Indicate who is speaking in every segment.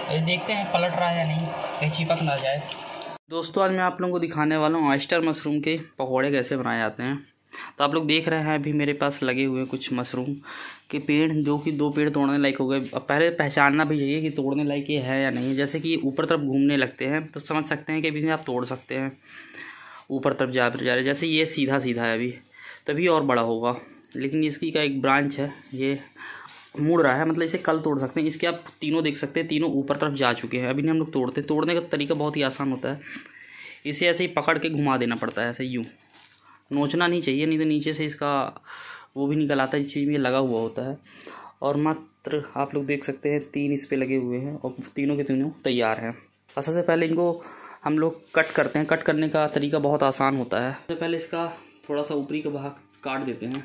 Speaker 1: देखते हैं पलट रहा है या नहीं, कहीं चिपक ना जाए। दोस्तों आज मैं आप लोगों को दिखाने वाला हूँ ऑयस्टर मशरूम के पकौड़े कैसे बनाए जाते हैं। तो आप लोग देख रहे हैं अभी मेरे पास लगे हुए कुछ मशरूम के पेड़, जो कि 2 पेड़ तोड़ने लायक हो गए। अब पहले पहचानना भी चाहिए कि तोड़ने लायक ये है या नहीं। जैसे कि ऊपर तरफ घूमने लगते हैं तो समझ सकते हैं कि अभी आप तोड़ सकते हैं। ऊपर तरफ जा रहे, जैसे ये सीधा सीधा है अभी, तभी और बड़ा होगा। लेकिन इसकी का एक ब्रांच है, ये मुड़ रहा है, मतलब इसे कल तोड़ सकते हैं। इसके आप तीनों देख सकते हैं, तीनों ऊपर तरफ जा चुके हैं। अभी नहीं हम लोग तोड़ते। तोड़ने का तरीका बहुत ही आसान होता है। इसे ऐसे ही पकड़ के घुमा देना पड़ता है, ऐसे यूँ। नोचना नहीं चाहिए, नहीं तो नीचे से इसका वो भी निकल आता है, जिस चीज़ में लगा हुआ होता है। और मात्र आप लोग देख सकते हैं 3 इस पर लगे हुए हैं और तीनों के तीनों तैयार हैं। सबसे पहले इनको हम लोग कट करते हैं। कट करने का तरीका बहुत आसान होता है। सबसे पहले इसका थोड़ा सा ऊपरी का भाग काट देते हैं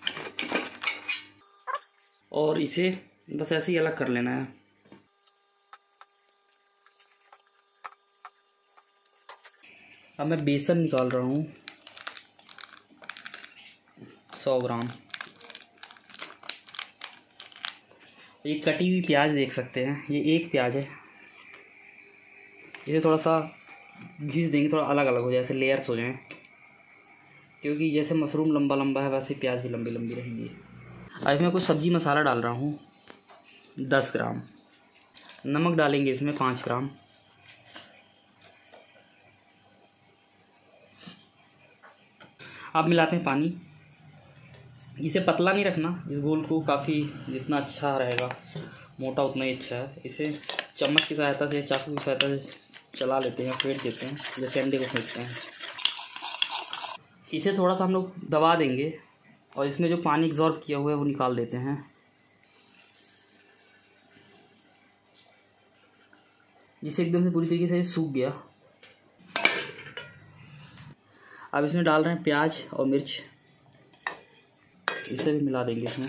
Speaker 1: और इसे बस ऐसे ही अलग कर लेना है। अब मैं बेसन निकाल रहा हूँ 100 ग्राम। ये कटी हुई प्याज देख सकते हैं, ये 1 प्याज है। इसे थोड़ा सा घिस देंगे, थोड़ा अलग अलग हो जाए, ऐसे लेयर्स हो जाएं, क्योंकि जैसे मशरूम लंबा लंबा है वैसे प्याज भी लंबी लंबी रहेंगी। अब मैं कुछ सब्जी मसाला डाल रहा हूँ 10 ग्राम। नमक डालेंगे इसमें 5 ग्राम। अब मिलाते हैं पानी। इसे पतला नहीं रखना, इस घोल को काफ़ी जितना अच्छा रहेगा मोटा उतना ही अच्छा है। इसे चम्मच की सहायता से, चाकू की सहायता से चला लेते हैं, फेंट देते हैं, जैसे अंडे को फेंटते हैं। इसे थोड़ा सा हम लोग दबा देंगे और इसमें जो पानी एब्जॉर्ब किया हुआ है वो निकाल देते हैं। जिससे एकदम से पूरी तरीके से सूख गया। अब इसमें डाल रहे हैं प्याज और मिर्च, इसे भी मिला देंगे इसमें।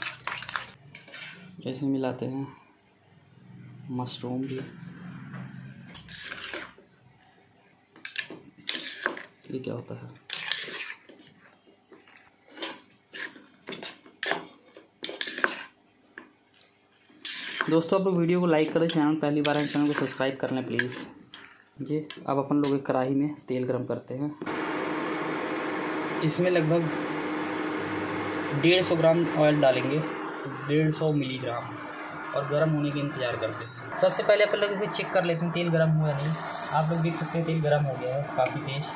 Speaker 1: जैसे मिलाते हैं मशरूम भी। ये क्या होता है? दोस्तों आप लोग वीडियो को लाइक करें, चैनल पहली बार है चैनल को सब्सक्राइब कर लें प्लीज़। ये अब अपन लोग एक कढ़ाई में तेल गरम करते हैं। इसमें लगभग 150 ग्राम ऑयल डालेंगे, 150 मिलीग्राम, और गर्म होने के इंतज़ार करते हैं। सबसे पहले अपन लोग इसे चेक कर लेते हैं तेल गर्म हुआ नहीं। आप लोग देख सकते हैं तेल गर्म हो गया है काफ़ी तेज़।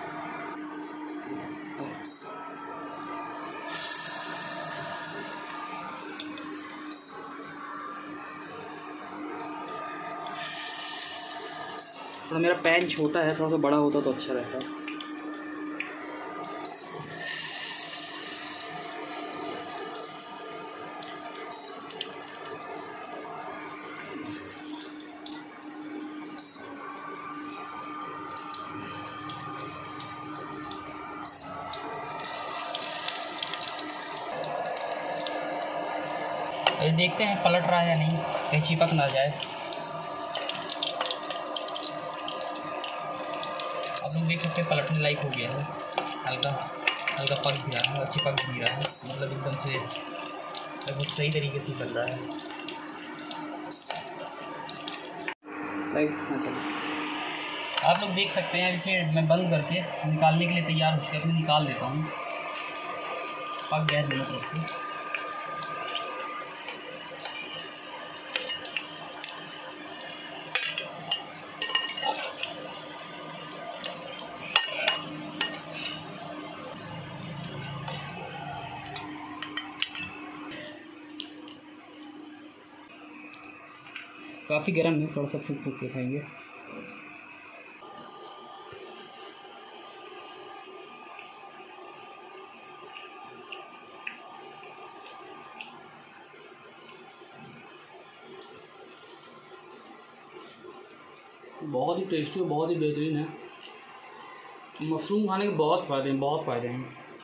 Speaker 1: थोड़ा मेरा पैन छोटा है, थोड़ा सा बड़ा होता तो अच्छा रहता। ये देखते हैं पलट रहा है या नहीं, कहीं चिपक ना जाए। अब हम देख सकते हैं पलटने लायक हो गया है। हल्का हल्का पक भी रहा है और चिपक भी रहा है, मतलब एकदम से लगभग सही तरीके से चल रहा है। आप लोग देख सकते हैं, इसे मैं बंद करके निकालने के लिए तैयार हो चुका है। निकाल देता हूँ। पक गया दोनों तरफ से। काफ़ी गर्म है, थोड़ा सा फूक फूक के खाएंगे। बहुत ही टेस्टी और बहुत ही बेहतरीन है। मशरूम खाने के बहुत फ़ायदे हैं, बहुत फ़ायदे हैं।